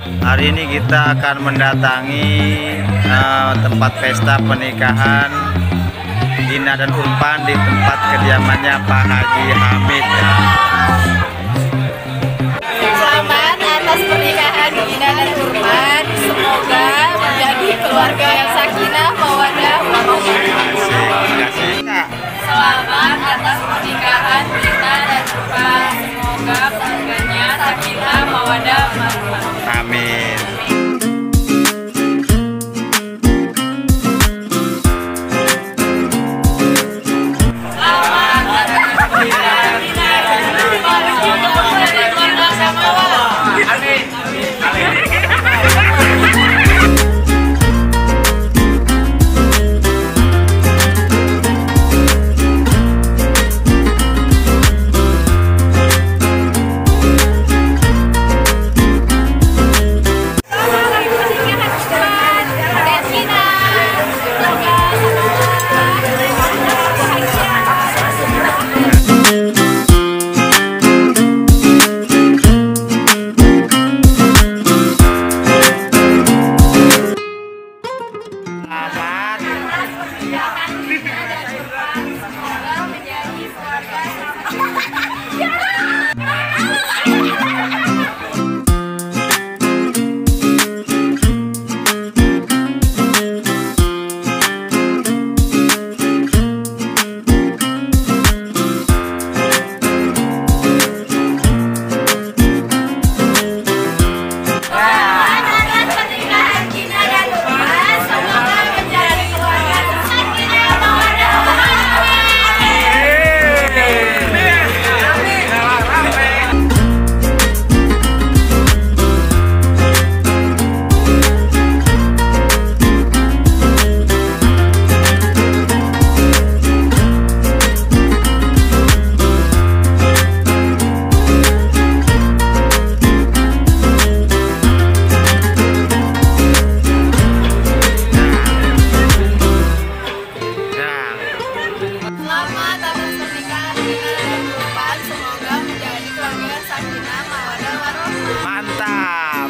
Hari ini kita akan mendatangi tempat pesta pernikahan Ina dan Urpan di tempat kediamannya Pak Haji Hamid. Selamat atas pernikahan Ina dan Urpan. Semoga menjadi keluarga yang sakinah, mawaddah, warahmah. Terima kasih. Selamat atas pernikahan Ina dan Urpan. Semoga keluarganya sakinah, mawaddah, warahmah. Amin. Selamat atas pernikahan Ina dan Urpan. Semoga menjadi keluarga yang sakinah, mawaddah, warahmah. Mantap.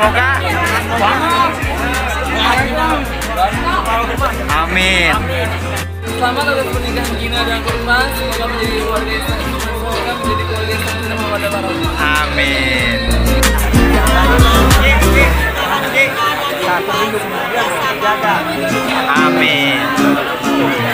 semoga. Amin. Selamat atas pernikahan Gina dan Urban. Semoga menjadi keluarga yang sakinah. Semoga menjadi keluarga yang sakinah mawaddah warahmah. Amin. Amin.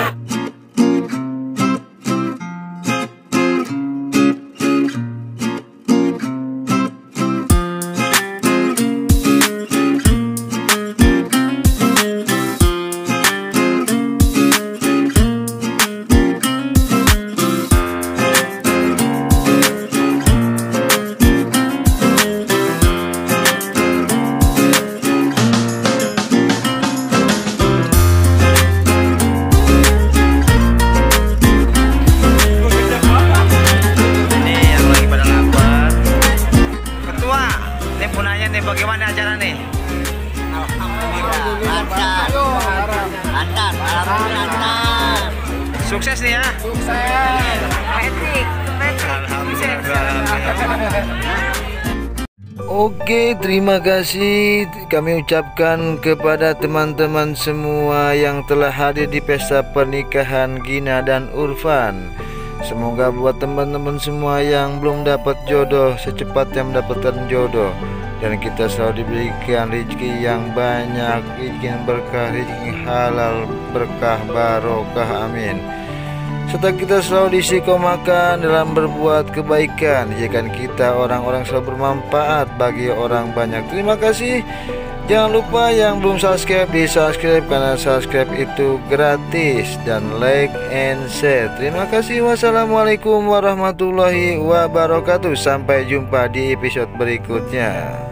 Bagaimana acara nih? Alhamdulillah lancar. Sukses nih ya? Sukses. Alhamdulillah. Oke, terima kasih kami ucapkan kepada teman-teman semua yang telah hadir di pesta pernikahan Gina dan Urfan. Semoga buat teman-teman semua yang belum dapat jodoh secepatnya mendapatkan jodoh, dan kita selalu diberikan rezeki yang banyak, rezeki yang berkah, rezeki halal, berkah, barokah, amin. Serta kita selalu diistiqomahkan dalam berbuat kebaikan, jadikan kita orang-orang selalu bermanfaat bagi orang banyak. Terima kasih. Jangan lupa yang belum subscribe di subscribe, karena subscribe itu gratis, dan like and share. Terima kasih. Wassalamualaikum warahmatullahi wabarakatuh. Sampai jumpa di episode berikutnya.